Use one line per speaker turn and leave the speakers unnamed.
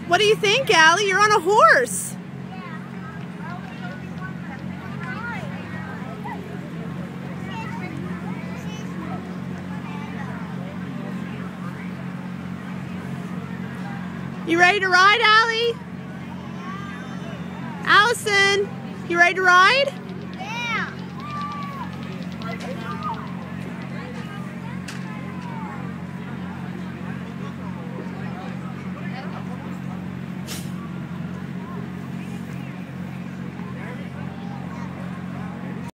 What do you think, Allie? You're on a horse. You ready to ride, Allie? Allison, you ready to ride?